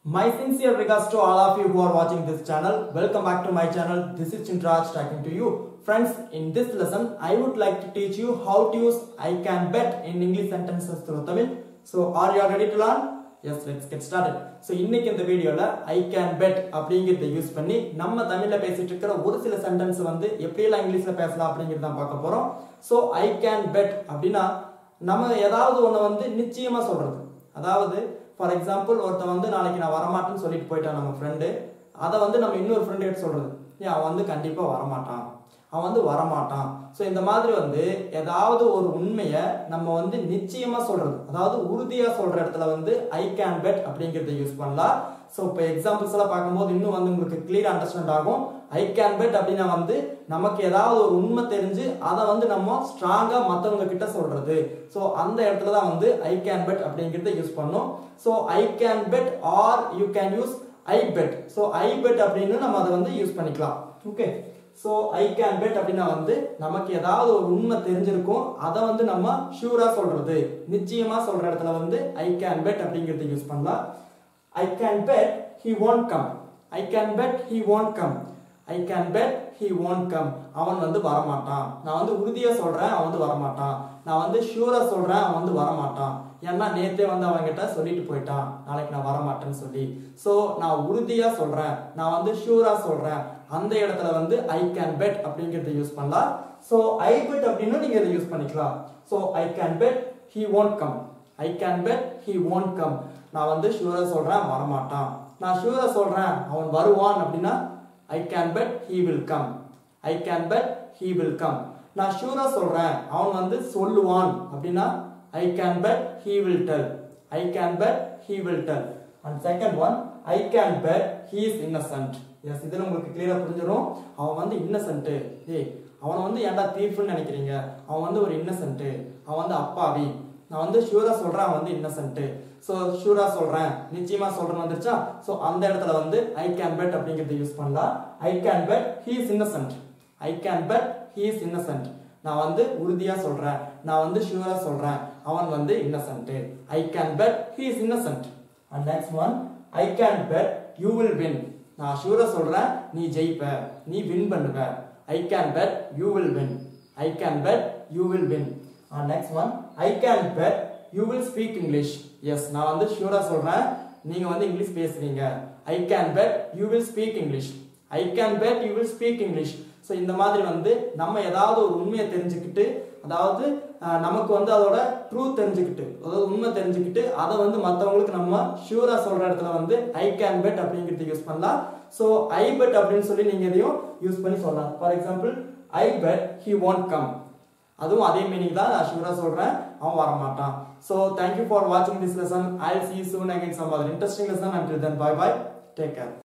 My sincere regards to all of you who are watching this channel. Welcome back to my channel. This is Chinraj talking to you. Friends, in this lesson, I would like to teach you how to use I can bet in English sentences through Tamil. So, are you ready to learn? Yes, let's get started. So, இன்னைக்கு இந்த வீடியோல I can bet அப்படிங்கறத use பண்ணி நம்ம தமிழ்ல பேசிட்டு இருக்கிற ஒரு சில சென்டென்ஸ் வந்து எப்படி எல்லாம் இங்கிலீஷ்ல பேசலாம் அப்படிங்கறத தான் பார்க்க போறோம். So, I can bet அப்படினா நம்ம ஏதாவது ஒண்ணு வந்து நிச்சயமா சொல்றது. அதாவது ஃபார் எக்ஸாம்பிள் ஒருத்தன் வந்து நாளைக்கு நான் வரமாட்டேன்னு சொல்லிட்டு போயிட்டான் நம்ம ஃப்ரெண்டு. அதை வந்து நம்ம இன்னொரு ஃப்ரெண்ட் கிட்ட சொல்றது. அவன் வந்து கண்டிப்பா வரமாட்டான். அவன் வந்து வரமாட்டான். ஸோ இந்த மாதிரி வந்து ஏதாவது ஒரு உண்மையை நம்ம வந்து நிச்சயமா சொல்றது, அதாவது உறுதியா சொல்ற இடத்துல வந்து ஐ கேன் பெட் அப்படிங்கிறத யூஸ் பண்ணலாம். ஸோ இப்போ எக்ஸாம்பிள்ஸ் எல்லாம் பார்க்கும்போது இன்னும் வந்து உங்களுக்கு கிளியர் அண்டர்ஸ்டாண்ட் ஆகும். ஐ கேன் பெட் அப்படின்னா வந்து நமக்கு ஏதாவது ஒரு உண்மை தெரிஞ்சு அதை வந்து நம்ம ஸ்ட்ராங்கா மற்றவங்க கிட்ட சொல்றது. ஸோ அந்த இடத்துல தான் வந்து ஐ கேன் பெட் அப்படிங்கிறத யூஸ் பண்ணும். So I can bet or you can use I bet. So I bet அப்படின்னு நம்ம அதை வந்து யூஸ் பண்ணிக்கலாம். Okay, so I can bet அப்படின்னா வந்து நமக்கு ஏதாவது ஒரு உண்மை தெரிஞ்சிருக்கும், அதை வந்து நம்ம ஷூரா சொல்றது, நிச்சயமா சொல்ற இடத்துல வந்து ஐ கேன் பெட் அப்படிங்கிறத யூஸ் பண்ணலாம். I can bet he won't come. I can bet he won't come. I can bet he won't come. அவன் வந்து வரமாட்டான். நான் வந்து உறுதியா சொல்றேன் அவன் வந்து வரமாட்டான். நான் வந்து ஷூரா சொல்றேன் அவன் வந்து வரமாட்டான். ஏன்னா நேத்தே வந்து அவன்கிட்ட சொல்லிட்டு போயிட்டான் நாளைக்கு நான் வரமாட்டேன்னு சொல்லி. ஸோ நான் உறுதியா சொல்றேன், நான் வந்து ஷூரா சொல்றேன், அந்த இடத்துல வந்து ஐ கேன் பெட் அப்படிங்கிறத யூஸ் பண்ணலாம். ஸோ ஐ பெட் அப்படின்னு நீங்க இதை யூஸ் பண்ணிக்கலாம். So I can bet he won't come. I can bet he won't come. நான் வந்து ஷூரா சொல்றேன் வரமாட்டான். நான் ஷூரா சொல்றேன் அவன் வருவான் அப்படின்னா I can bet he will come. I can bet he will come. நான் ஷூரா சொல்றேன் அவன் வந்து சொல்லுவான் அப்படின்னா I can bet he will tell. I can bet he will tell. And second one, I can bet he is innocent. Yes, இதுல உங்களுக்கு கிளியரா புரிஞ்சிடும். அவன் வந்து இன்னசென்ட். அவனை வந்து ஏன்டா தீஃப்னு நினைக்கிறீங்க, அவன் வந்து ஒரு இன்னசென்ட், அவன் வந்து அப்பாவி. நான் வந்து ஷூரா சொல்றேன் அவன் வந்து இன்னசென்ட். ஸோ ஷூரா சொல்றேன் நிச்சயமா சொல்றேன்னு வந்துருச்சா. ஸோ அந்த இடத்துல வந்து ஐ கேன் பெட் அப்படிங்கிறத யூஸ் பண்ணலாம். I can bet he is innocent. I can bet he is innocent. நான் வந்து உறுதியா சொல்றேன், நான் வந்து ஷூரா சொல்றேன் அவன் வந்து innocent. I can bet he is innocent. And next one, I can bet you will win. நான் ஷூரா சொல்றேன் நீ ஜெயிப்ப, நீ வின் பண்ணுவ. I can bet you will win. I can bet you will win. And next one, I can bet you will speak English. Yes, நான் வந்து ஷூரா சொல்றேன் நீங்க வந்து இங்கிலீஷ் பேசுவீங்க. I can bet you will speak English. I can bet you will speak English. So இந்த மாதிரி வந்து நம்ம ஏதாவது ஒரு உண்மையை தெரிஞ்சுக்கிட்டு, அதாவது நமக்கு வந்து அதோட ட்ரூத் தெரிஞ்சுக்கிட்டு, அதாவது உண்மை தெரிஞ்சுக்கிட்டு அதை வந்து மற்றவங்களுக்கு நம்ம ஷூரா சொல்ற இடத்துல வந்து ஐ கேன் பெட் அப்படிங்கிறது யூஸ் பண்ணலாம். ஸோ ஐ பெட் அப்படின்னு சொல்லி நீங்க எதையும் யூஸ் பண்ணி சொல்லலாம். For example I bet he won't come. அதுவும் அதே மீனிங் தான், நான் ஷூரா சொல்றேன் அவன் வரமாட்டான். So thank you for watching this lesson. I'll see you soon again some other interesting lesson. Until then, bye bye. Take care.